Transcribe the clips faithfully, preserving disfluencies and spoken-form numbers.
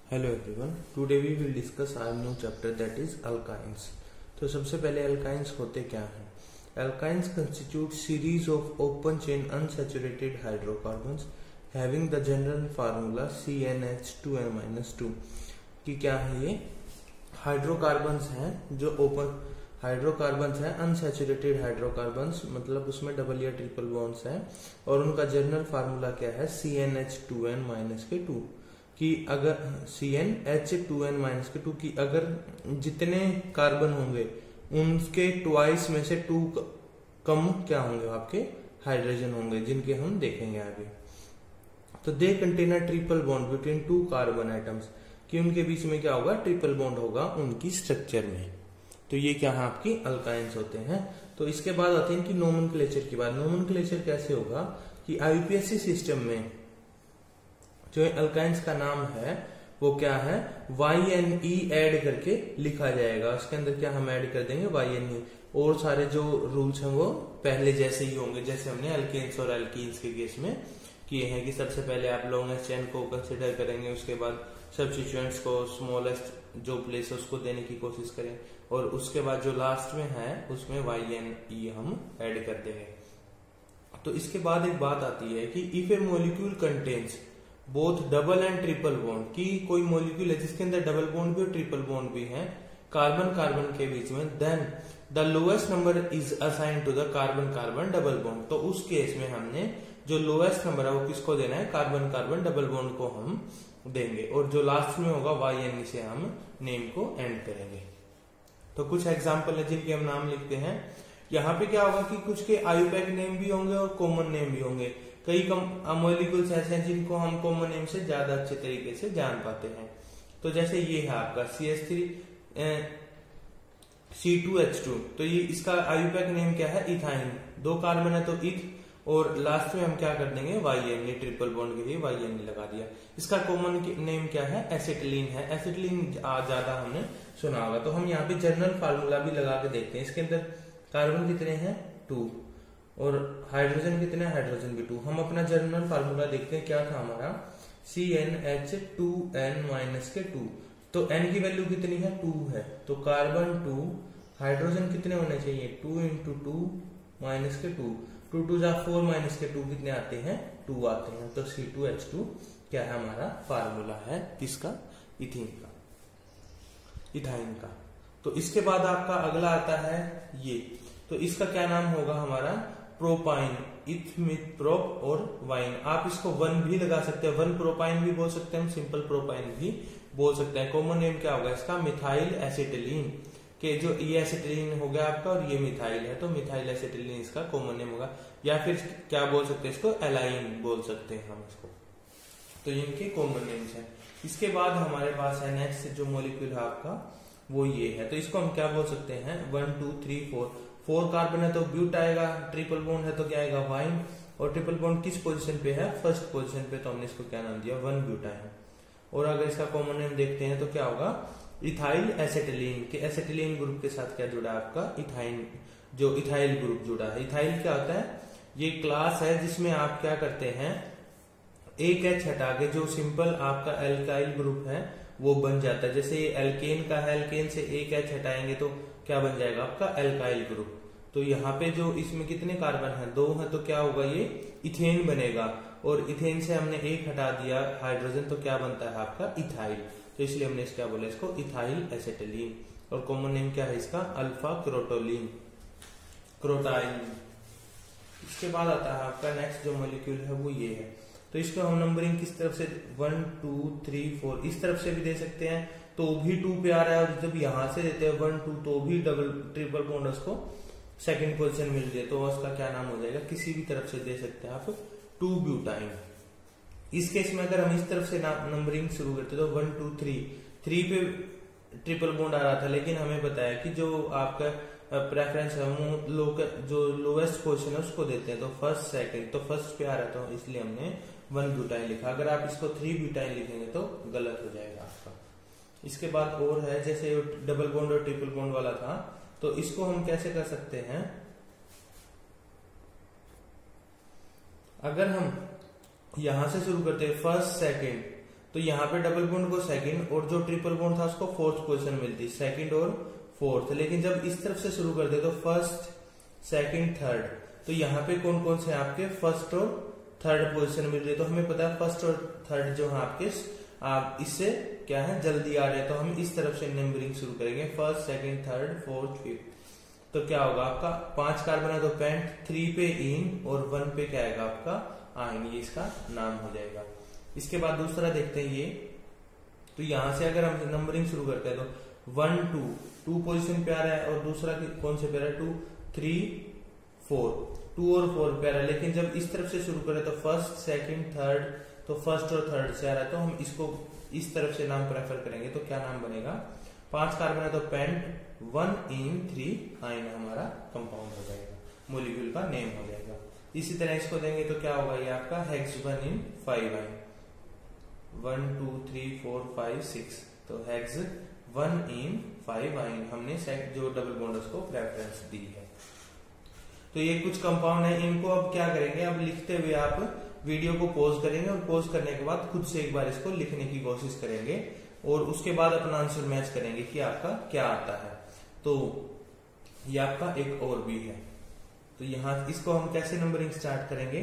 Hello everyone, today we will discuss our new chapter that is alkynes. तो सबसे पहले alkynes होते क्या हैं? Alkynes constitute series of open chain unsaturated hydrocarbons having the general formula C n H two n minus two. कि क्या है ये? हाइड्रोकार्बन्स हैं जो ओपन हाइड्रोकार्बन्स हैं, अनसैचुरेटेड हाइड्रोकार्बन्स, मतलब उसमें डबल या ट्रिपल बॉन्ड्स हैं और उनका जनरल फार्मूला क्या है? C n H two n minus के टू। कि अगर C n H two n minus के टू की अगर जितने कार्बन होंगे उनके ट्वाइस में से टू कम क्या होंगे? आपके हाइड्रोजन होंगे, जिनके हम देखेंगे आगे। तो they contain a triple bond between two carbon atoms, कि उनके बीच में क्या होगा? ट्रिपल बॉन्ड होगा उनकी स्ट्रक्चर में। तो ये क्या है? आपकी अल्काइंस होते हैं। तो इसके बाद आते हैं कि नोमेनक्लेचर की बात। नोमेनक्लेचर कैसे होगा? कि आईयूपीएससी सिस्टम में जो अल्काइंस का नाम है वो क्या है? वाई एन ई एड करके लिखा जाएगा। उसके अंदर क्या हम ऐड कर देंगे? Y N E. और सारे जो रूल्स हैं वो पहले जैसे ही होंगे, जैसे हमने अल्केन्स और एल्कीन्स के केस में किए हैं। कि सबसे पहले आप लॉन्गेस्ट चेन को कंसिडर करेंगे, उसके बाद सब्स्टिट्यूएंट्स को स्मॉलेस्ट जो प्लेस है उसको देने की कोशिश करें, और उसके बाद जो लास्ट में है उसमें वाई एन ई हम ऐड कर देंगे। तो इसके बाद एक बात आती है कि if a molecule contains both double and triple bond, की कोई मॉलिक्यूल है जिसके अंदर डबल बॉन्ड भी और ट्रिपल बॉन्ड भी है कार्बन कार्बन के बीच में, then the lowest number is assign to the carbon carbon double bond. तो उस केस में हमने जो लोएस्ट नंबर है वो किसको देना है? कार्बन कार्बन डबल बॉन्ड को हम देंगे, और जो लास्ट में होगा वाई एन से हम नेम को एंड करेंगे। तो कुछ एग्जाम्पल है जिनके हम नाम लिखते हैं। यहाँ पे क्या होगा कि कुछ के आयुपैक नेम भी होंगे और कॉमन नेम भी होंगे। कई मॉलिक्यूल्स ऐसे हैं जिनको हम कॉमन नेम से ज्यादा अच्छे तरीके से जान पाते हैं। तो जैसे ये है आपका C H three C two H two, तो ये इसका आयुपैक नेम क्या है? इथाइन। दो कार्बन है तो इथ, और लास्ट में हम क्या कर देंगे? वाई एन, ट्रिपल बॉन्ड के लिए वाई एन लगा दिया। इसका कॉमन नेम क्या है? एसिटिलीन है। एसिटिलीन ज्यादा हमने सुना होगा। तो हम यहाँ पे जनरल फार्मूला भी लगा के देखते हैं। इसके अंदर कार्बन कितने हैं? टू, और हाइड्रोजन कितने? हाइड्रोजन भी टू। हम अपना जनरल फार्मूला देखते हैं, क्या था हमारा? C n H two n minus के टू। तो एन की वैल्यू कितनी है? टू है। तो कार्बन टू, हाइड्रोजन कितने होने चाहिए? टू इंटू टू माइनस के टू, टू टू जा फोर माइनस के टू कितने आते हैं? टू आते हैं। तो सी टू एच टू क्या है? हमारा फार्मूला है किसका? इथीन का, इथाइन का। तो इसके बाद आपका अगला आता है ये, तो इसका क्या नाम होगा? हमारा प्रोपाइन, इथ मिथ प्रोप और वाइन। आप इसको वन भी लगा सकते हैं, वन प्रोपाइन भी बोल सकते हैं, हम सिंपल प्रोपाइन भी बोल सकते हैं। कॉमन नेम क्या होगा इसका? Methyl acetylene. के जो ये एसिटिलीन हो गया आपका और ये मिथाइल है, तो मिथाइल एसिटिलीन इसका कॉमन नेम होगा। या फिर क्या बोल सकते हैं इसको? एलाइन बोल सकते हैं हम इसको। तो इनके कॉमन नेम्स हैं। इसके बाद हमारे पास है नेक्स्ट जो मॉलिक्यूल है आपका, वो ये है। तो इसको हम क्या बोल सकते हैं? One two three four. Four carbon है तो ब्यूट आएगा, ट्रिपल बॉन्ड है तो क्या आएगा? वाइन। और ट्रिपल बॉन्ड किस पोजीशन पे है? फर्स्ट पोजीशन पे। तो हमने इसको क्या नाम दिया? One butyne. और अगर इसका कॉमन नेम देखते हैं तो क्या होगा? Ethyl acetylene. के एसिटिलीन ग्रुप के साथ क्या जुड़ा है आपका? इथाइन, जो इथाइल ग्रुप जुड़ा है। इथाइल क्या होता है? ये क्लास है जिसमें आप क्या करते हैं? एक एच हटा के जो सिंपल आपका एल्काइल ग्रुप है वो बन जाता है। जैसे एल्केन का है, एल्केन से एक एच हटाएंगे तो क्या बन जाएगा आपका? Alkyl group. तो यहाँ पे जो इसमें कितने कार्बन है? दो है। तो क्या होगा? ये इथेन बनेगा, और इथेन से हमने एक हटा दिया हाइड्रोजन, तो क्या बनता है आपका? इथाइल। तो इसलिए हमने क्या बोला इसको? Ethyl acetylene. और कॉमन नेम क्या है इसका? Alpha crotonylene, crotyl. इसके बाद आता है आपका नेक्स्ट जो मॉलिक्यूल है वो ये है। तो इसको हम नंबरिंग किस तरफ से? वन टू थ्री फोर इस तरफ से भी दे सकते हैं तो भी टू पे आ रहा है, और जब यहां से देते हैं वन टू तो भी डबल ट्रिपल बॉन्ड उसको सेकंड पोजीशन मिल रही है, तो उसका क्या नाम हो जाएगा? किसी भी तरफ से दे सकते हैं आप, टू ब्यूटाइन। इस केस में अगर हम इस तरफ से नंबरिंग शुरू करते तो वन टू थ्री, थ्री पे ट्रिपल बॉन्ड आ रहा था, लेकिन हमें बताया कि जो आपका प्रेफरेंस है वो लो, जो लोएस्ट पोजीशन है उसको देते हैं। तो फर्स्ट सेकंड, तो फर्स्ट पे आ रहा था, इसलिए हमने वन ब्यूटाइन लिखा। अगर आप इसको थ्री ब्यूटाइन लिखेंगे तो गलत हो जाएगा आपका। इसके बाद और है, जैसे डबल बॉन्ड और ट्रिपल बॉन्ड वाला था, तो इसको हम कैसे कर सकते हैं? अगर हम यहां से शुरू करते हैं फर्स्ट सेकंड, तो यहाँ पे डबल बॉन्ड को सेकंड और जो ट्रिपल बॉन्ड था उसको फोर्थ पोजीशन मिलती, सेकंड और फोर्थ। लेकिन जब इस तरफ से शुरू करते तो फर्स्ट, सेकंड, थर्ड, तो यहाँ पे कौन कौन से आपके फर्स्ट और थर्ड पोजीशन मिल रही है। तो हमें पता है फर्स्ट और थर्ड जो है आपके आप इससे क्या है जल्दी आ रहे हैं, तो हम इस तरफ से नंबरिंग शुरू करेंगे, first, second, third, fourth, fifth. तो क्या होगा आपका पांच कार्बन है तो पेंट, थ्री पे इन और वन पे क्या आएगा आपका आयन, ये इसका नाम हो जाएगा। इसके बाद दूसरा देखते हैं ये, तो यहां से अगर हम नंबरिंग शुरू करते हैं तो वन टू टू पोजिशन पे आ रहा है और दूसरा कौन से पे आ रहा है टू, थ्री, फोर, टू और फोर पे आ रहा है। लेकिन जब इस तरफ से शुरू करें तो फर्स्ट, सेकंड, थर्ड, तो फर्स्ट और थर्ड से आ रहा है, तो हम इसको इस तरफ से नाम प्रेफर करेंगे। तो क्या नाम बनेगा, पांच कार्बन है तो pent, one en three yne हमारा कंपाउंड हो जाएगा, मोलिक्यूल का नेम हो जाएगा। इसी तरह इसको देंगे तो क्या होगा, ये आपका hex one en five yne, one two three four five six, तो hex one en five yne हमने जो डबल बॉन्ड उसको प्रेफरेंस दी है। तो ये कुछ कंपाउंड है, इनको अब क्या करेंगे, अब लिखते हुए आप वीडियो को पॉज करेंगे और पॉज करने के बाद खुद से एक बार इसको लिखने की कोशिश करेंगे और उसके बाद अपना आंसर मैच करेंगे कि आपका क्या आता है। तो ये आपका एक और भी है, तो यहां इसको हम कैसे नंबरिंग स्टार्ट करेंगे,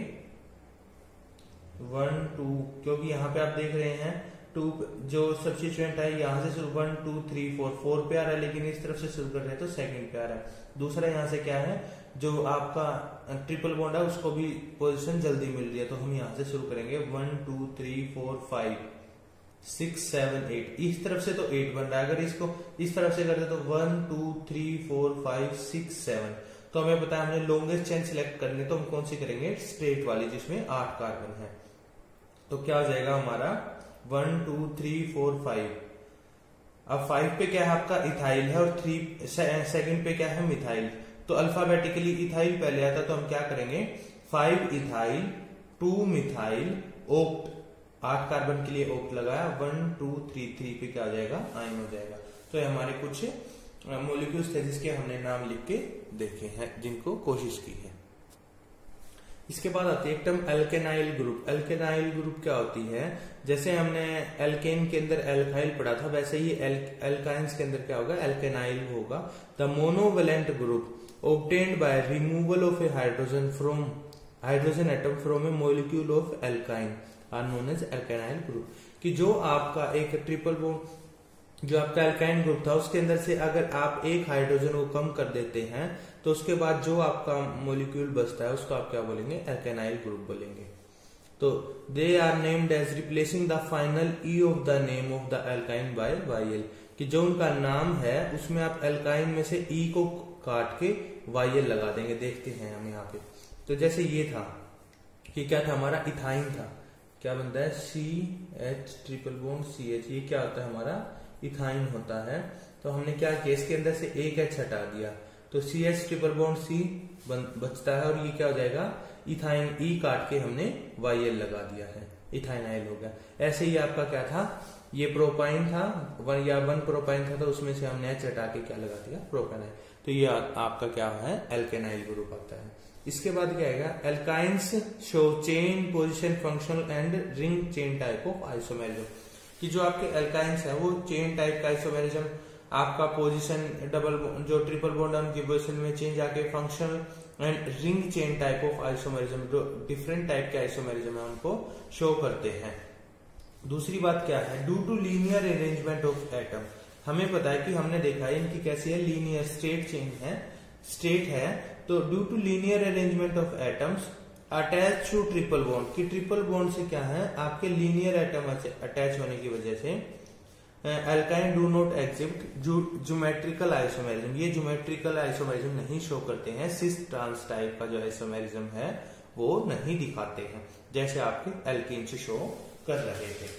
वन टू, क्योंकि यहाँ पे आप देख रहे हैं टू जो सब्स्टिट्यूएंट है यहाँ से शुरू one two three four four पे आ रहा है, लेकिन इस तरफ से शुरू कर रहे हैं तो सेकंड पे आ रहा है। दूसरा यहाँ से क्या है, जो आपका ट्रिपल बॉन्ड है उसको भी पोजीशन जल्दी मिल रही है, तो हम यहाँ से शुरू करेंगे one two three four five six seven eight, इस तरफ से तो एट बन रहा है। अगर इसको इस तरफ से करते तो one two three four five six seven, तो हमें पता है हमने लॉन्गेस्ट चेन सिलेक्ट करनी, तो हम कौन सी करेंगे, स्ट्रेट वाली जिसमें आठ कार्बन है। तो क्या हो जाएगा हमारा one two three four five. अब फाइव पे क्या है आपका इथाइल है और थ्री सेकंड पे क्या है मिथाइल, तो अल्फाबेटिकली इथाइल पहले आता, तो हम क्या करेंगे five ethyl two methyl oct, आठ कार्बन के लिए ओक्ट लगाया, वन टू थ्री, थ्री पे क्या आ जाएगा आयन हो जाएगा। तो ये हमारे कुछ मॉलिक्यूल्स थे जिसके हमने नाम लिख के देखे हैं, जिनको कोशिश की है। इसके बाद आती है एक term alkynyl group. Alkynyl group क्या होती है, जैसे हमने एल्केन के अंदर एल्काइल पढ़ा था, वैसे ही एल, एल्काइंस के अंदर क्या होगा, एल्केनाइल होगा। The monovalent group obtained by removal of a hydrogen from hydrogen atom from a molecule of alkyne are known as alkynyl group। कि जो आपका एक ट्रिपल बॉन्ड जो आपका एल्काइन ग्रुप था उसके अंदर से अगर आप एक हाइड्रोजन को कम कर देते हैं तो उसके बाद जो आपका मॉलिक्यूल बचता है उसको आप क्या बोलेंगे, एल्केनाइल ग्रुप बोलेंगे। तो they are named as replacing the final E of the name of the alkyne by Y L, कि जो उनका नाम है उसमें आप एल्काइन में से ई को काट के वाई एल लगा देंगे। देखते हैं हम यहाँ पे, तो जैसे ये था कि क्या था हमारा इथाइन था, क्या बनता है C H triple bond C H, ये क्या होता है हमारा इथाइन होता है। तो हमने क्या किया, इसके अंदर से एक एच हटा दिया तो C H triple bond C बचता है और ये क्या हो जाएगा इथाइन, ई काट के हमने वाई एल लगा दिया है, इथाइनाइल हो गया। ऐसे ही आपका क्या था, ये प्रोपाइन था वन या वन प्रोपाइन था, तो उसमें से हमने एच हटा के क्या लगा दिया प्रोपेनाइल, तो ये आपका क्या है एल्केनाइल ग्रुप आता है। इसके बाद क्या आएगा, alkynes show chain position functional and ring chain type of isomerism, कि जो आपके एल्काइंस है वो चेन टाइप का आइसोमेरिज्म, आपका पोजीशन डबल जो ट्रिपल बॉन्ड है उनकी पोजीशन में चेंज आके functional and ring chain type of isomerism, जो डिफरेंट टाइप के आइसोमेरिज्म है उनको शो करते हैं। दूसरी बात क्या है, due to linear arrangement of atom, हमें पता है कि हमने देखा है इनकी कैसी है, लीनियर स्ट्रेट चेन है, स्ट्रेट है। तो due to linear arrangement of atoms attach to triple bond, की ट्रिपल बॉन्ड से क्या है आपके लीनियर एटम अटैच होने की वजह से alkyne do not exhibit geometrical isomerism, ये ज्योमेट्रिकल आइसोमेरिज्म नहीं शो करते हैं, सिस ट्रांस टाइप का जो आइसोमेरिज्म है वो नहीं दिखाते हैं, जैसे आपके एल्कीन से शो कर रहे थे।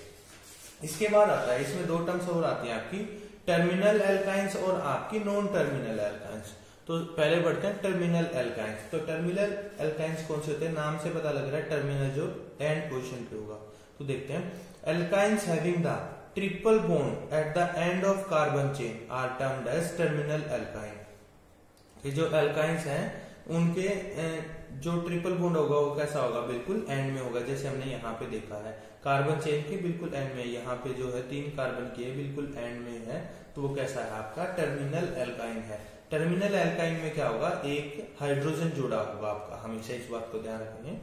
इसके बाद आता है, इसमें दो टर्म्स और आती हैं आपकी, टर्मिनल एल्काइंस और आपकी नॉन टर्मिनल एल्काइंस। तो पहले बढ़ते हैं टर्मिनल एल्काइंस। तो टर्मिनल एल्काइंस कौन से होते हैं, नाम से पता लग रहा है टर्मिनल जो एंड पोजीशन पे होगा। तो देखते हैं, alkynes having the triple bond at the end of carbon chain are termed as terminal alkyne. ये जो एल्काइंस हैं उनके जो ट्रिपल बॉन्ड होगा वो कैसा होगा, बिल्कुल एंड में होगा, जैसे हमने यहाँ पे देखा है कार्बन चेन के बिल्कुल एंड में, यहाँ पे जो है तीन कार्बन की है बिल्कुल एंड में है, तो वो कैसा है आपका टर्मिनल एल्काइन है। टर्मिनल एल्काइन में क्या होगा, एक हाइड्रोजन जुड़ा होगा आपका, हमेशा इस बात को ध्यान रखेंगे।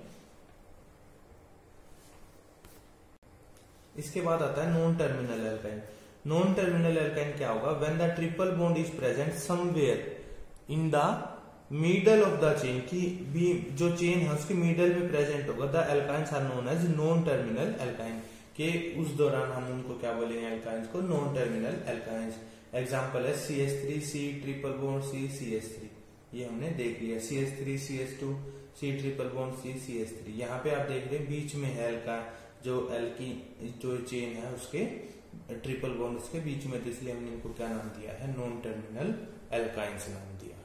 इसके बाद आता है non terminal alkyne. Non terminal alkyne क्या होगा, when the triple bond is present somewhere in the middle of the chain, की भी जो चेन है उसके मिडल में प्रेजेंट होगा, the alkynes are known as non terminal alkyne, के उस दौरान हम उनको क्या बोलेंगे, एल्काइंस को नॉन टर्मिनल एल्काइंस। एग्जांपल है C H three C triple bond C C H three, ये हमने देख लिया, C H three C H two C triple bond C C H three. यहाँ पे आप देख रहे हैं बीच में है एल्का, जो एल्की जो चेन है उसके ट्रिपल बॉन्ड उसके बीच में, तो इसलिए हमने इनको क्या नाम दिया है, नॉन टर्मिनल एल्काइंस नाम दिया।